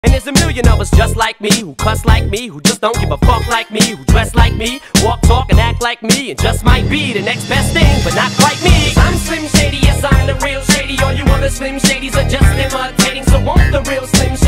And there's a million of us just like me, who cuss like me, who just don't give a fuck like me, who dress like me, walk, talk, and act like me, and just might be the next best thing, but not quite me. I'm Slim Shady, yes I'm the real Shady. All you other Slim Shadys are just imitating, so won't the real Slim